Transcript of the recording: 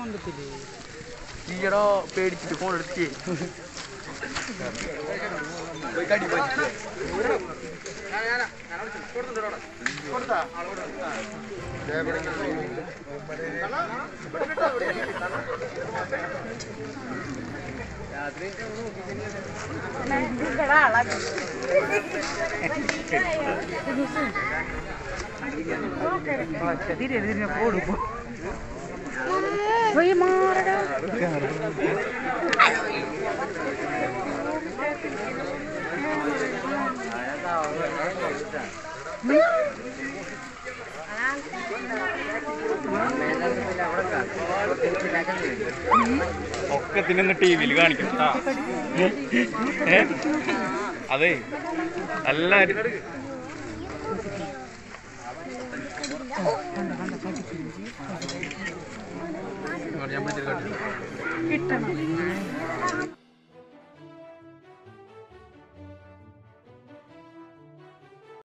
ഈയടോ പേടിച്ചിട്ട് ഫോൺ എടുത്തേ Voy a morir. ഒക്കെ തിന്നെ ടിവിയിൽ കാണിക്കും അതെ എല്ലാരും കിട്ടണം